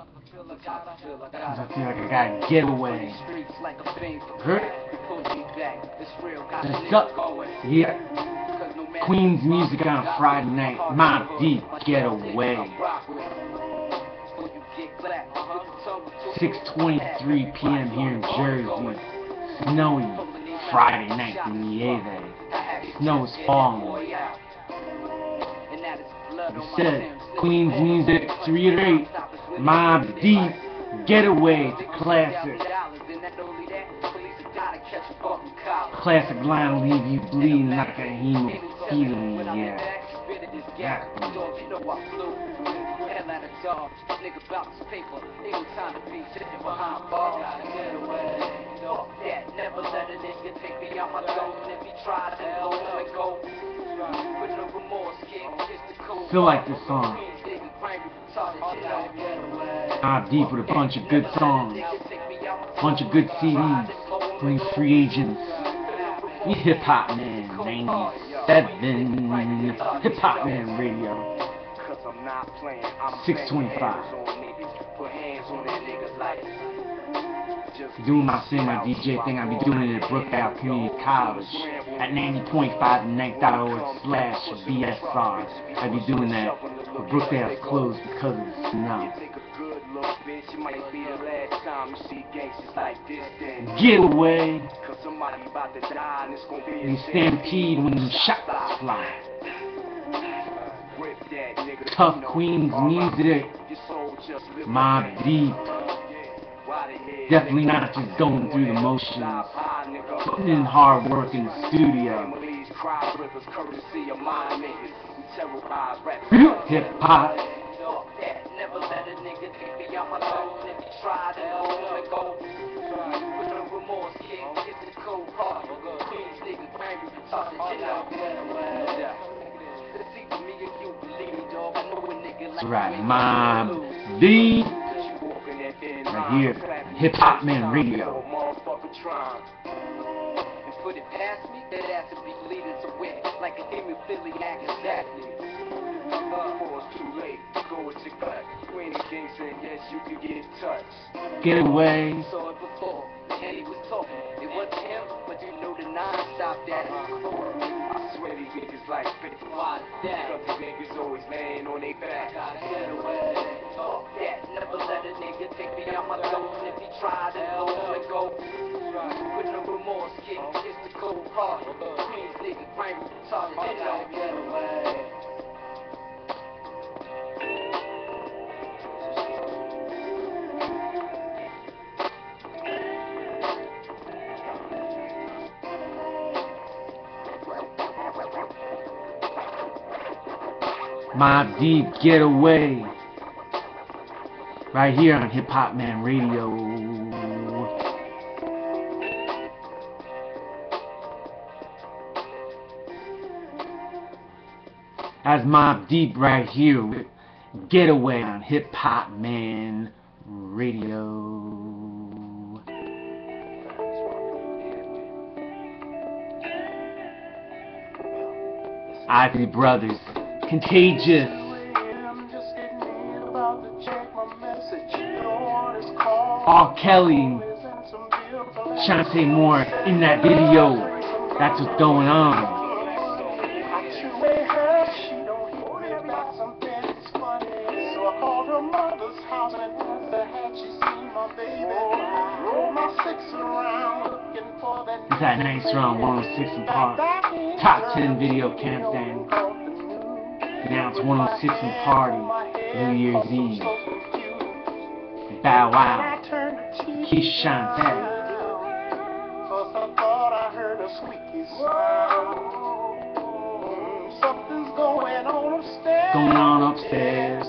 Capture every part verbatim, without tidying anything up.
I feel like I gotta get away. Hurt? Just up. Yeah. Queen's music on a Friday night. Mobb Deep, get away. six twenty-three p m here in Jersey. Snowy Friday night in Nieve. Snow's falling. Like I said, Queen's music, to reiterate, Mobb Deep, Getaway, classic. Classic line will leave you bleeding like a hemophilia, yeah. Exactly. Feel like this song. Mobb Deep with a bunch of good songs, bunch of good C Ds, bring free agents. We Hip Hop Man ninety-seven, Hip Hop Man Radio, six twenty-five. Doing my thing, my D J thing, I be doing it at Brookdale Community College at ninety point five and ninety dot org slash B S R. I be doing that, but Brookdale's closed because of the snow. Get away. You stampede when them shots fly. Tough Queen's music. Mobb Deep. Definitely not just going through the motions. Putting in hard work in the studio. Hip hop. That's right, Mobb Deep. Right here, Hip Hop Man Radio. Put it past me, that has to be leading to win, like a hemophiliac exactly. Before it's too late, go with your gut. Queen and King said yes, you can get touched. Get away. Saw it before, and he was talking. It wasn't him, but you know the non-stop that is before. I swear these niggas like fifty. Why that? Cause these niggas always laying on their back. Gotta get away. Oh, yeah, never let a nigga take me out my zone. If he tried to go, let go. With no remorse, kid, it's the cold heart. Queens nigga, crime, retarded, get out, get away. Mobb Deep, get away. Right here on Hip Hop Man Radio. That's Mobb Deep right here with Getaway on Hip Hop Man Radio. Isley Brothers, Contagious. R. Kelly, Chante Moore in that video. That's what's going on. It's that nice round one oh six and Park. Top ten video countdown. Now it's one oh six and Party. New Year's Eve. Bow Wow. Keith Chante. Going on upstairs.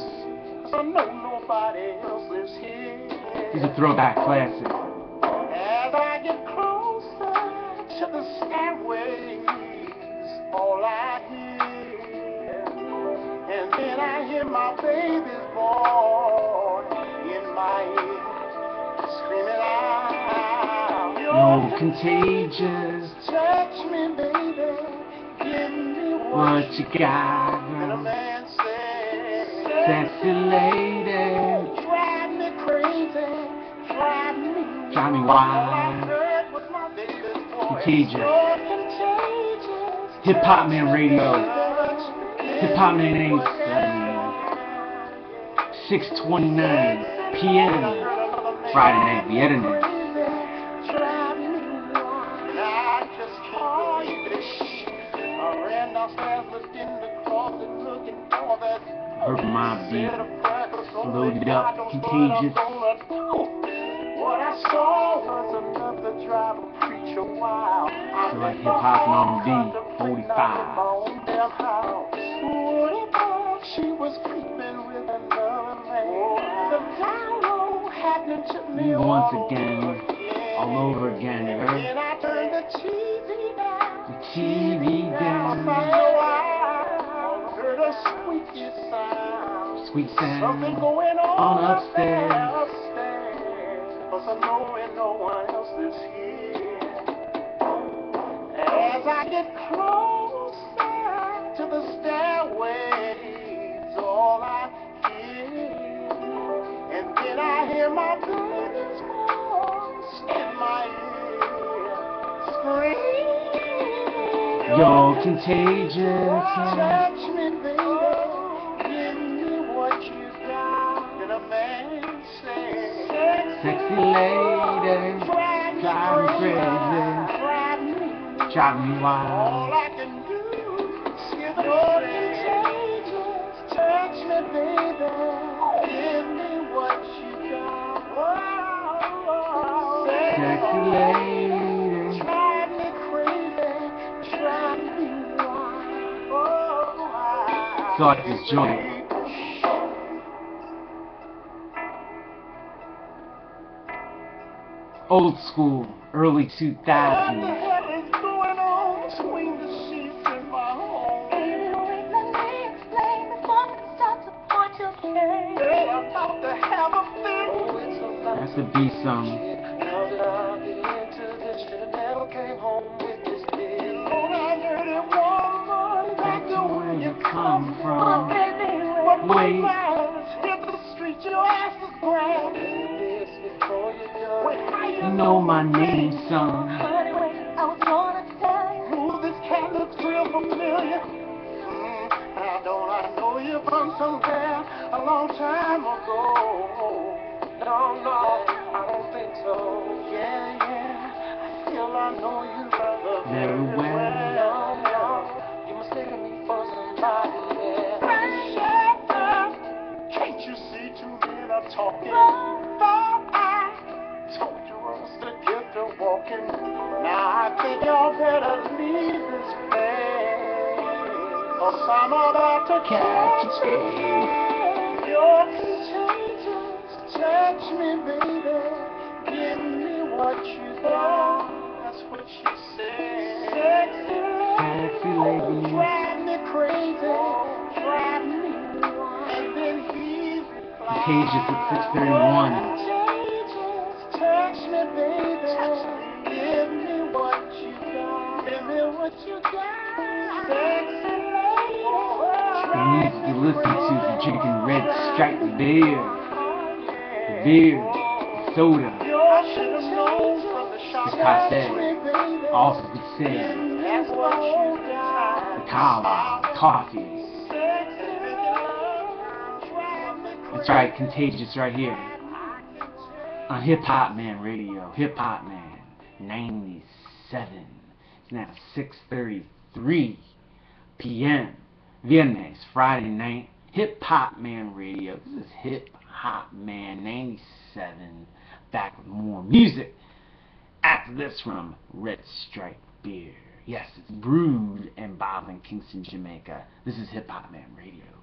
These are throwback classics. As I get closer to the stairways, all I hear, and then I hear my baby's voice in my ear, screaming out, "You're contagious, touch me, baby, give me what, what you got." And a man said, "Sexy lady, drive me Got me wild. Contagious. Hip Hop Man Radio. Hip Hop Man eighty-seven. six twenty-nine P M Friday night, the editor. Heard my beat, loaded up, contagious. What I saw was another driver preach a while. So like hip hop on D forty-five. She was creeping with another man. The download happening to me once again, all over again. You heard? And I turned the T V down. The T V down. Heard a squeaky sound. Sweet sound. Something going on, on upstairs. upstairs. Cause I know and no one else is here. As I get closer to the stairway, all I hear, and then I hear my baby's voice in my ear, scream. You're contagious. Touch me, baby, give me what you got. And a man says, sexy lady, drive me crazy, drive me wild. All I can do is give it all to touch me, baby, give me what you got. Whoa, sexy lady, drive me crazy, drive me wild. Oh, thought this joint. Old school, early two thousands. What the hell is going on between the sheets in my home? That's the B song. Now that I get into this, should never came home with this bill. Oh, I heard it one morning, back to where you come from. But wait, hit the street, your ass is grand. You know my name, son. Anyway, I was gonna tell you. Ooh, this cat looks real familiar. Mm, how don't I know you from somewhere a long time ago? No, no, I don't think so. Yeah, yeah, I feel I know you rather very well. No, no, you mistaken me for somebody, yeah. Pressure, can't you see two men are talking? Thought I told you us to get to walking. Now I think y'all better leave this place, 'cause I'm about to catch you. You're contagious. Touch me, baby, give me what you got. That's what she said. Sexy lady, drive me crazy, drive me wild. And then he replied, Contagious at six thirty-one. Contagious, touch me, baby, give me what you got. Give me what you got. Sexy lady, the music you listen to is drinking red striped beer. Beer, soda, the cafe, also the sin, the kava, coffee. That's right, contagious right here on Hip Hop Man Radio. Hip Hop Man ninety-seven. It's now six thirty-three P M Viernes, Friday night. Hip Hop Man Radio. This is Hip Hop Man ninety-seven, back with more music after this from Red Stripe Beer. Yes, it's brewed and bottled in Kingston, Jamaica. This is Hip Hop Man Radio.